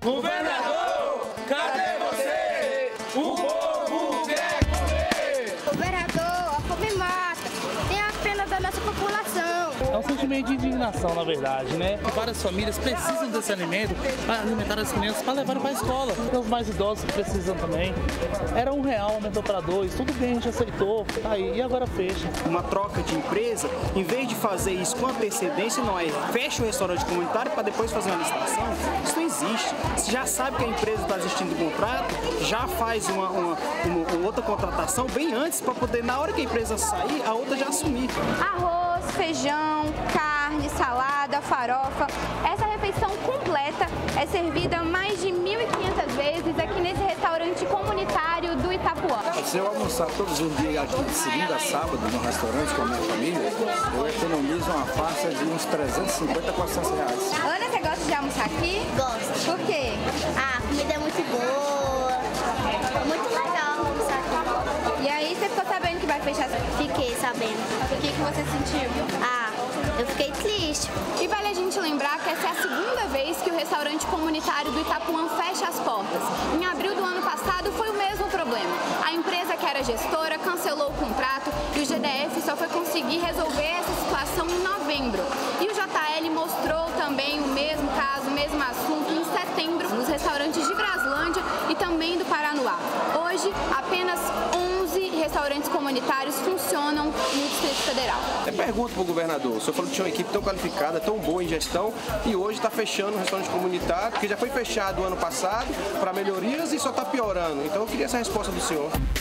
Governador, cadê você? O povo quer comer! Governador, a fome mata. Tenha pena da nossa população. É um sentimento de indignação, na verdade, né? Várias famílias precisam desse alimento para alimentar as crianças, para levar para a escola. Tem os mais idosos que precisam também. Era R$1, aumentou para 2, tudo bem, a gente aceitou, tá aí, e agora fecha. Uma troca de empresa, em vez de fazer isso com antecedência, não é fecha o restaurante comunitário para depois fazer uma licitação. Isso não existe. Você já sabe que a empresa está assistindo o contrato, já faz uma outra contratação bem antes para poder, na hora que a empresa sair, a outra já assumir. Arroz, feijão, carne, salada, farofa. Essa refeição completa é servida mais de 1.500 vezes aqui nesse restaurante comunitário do Itapuã. Se eu almoçar todos os dias aqui de segunda a sábado no restaurante com a minha família, eu economizo uma faixa de uns 350 a 400 reais. Ana, você gosta de almoçar aqui? Gosto. Por quê? A comida é muito boa. Muito legal almoçar aqui. E aí, você ficou sabendo que vai fechar? Fiquei sabendo. O que você sentiu? Eu fiquei triste. E vale a gente lembrar que essa é a segunda vez que o restaurante comunitário do Itapuã fecha as portas. Em abril do ano passado foi o mesmo problema. A empresa que era gestora cancelou o contrato e o GDF só foi conseguir resolver essa situação em novembro. E o JL mostrou também o mesmo caso, o mesmo assunto em setembro nos restaurantes de Braslândia e também do Paranoá. Hoje, apenas 11 restaurantes comunitários funcionam no Distrito Federal. Eu pergunto para o governador, o senhor falou que tinha uma equipe tão qualificada, tão boa em gestão e hoje está fechando um restaurante comunitário, que já foi fechado o ano passado para melhorias e só está piorando. Então eu queria essa resposta do senhor.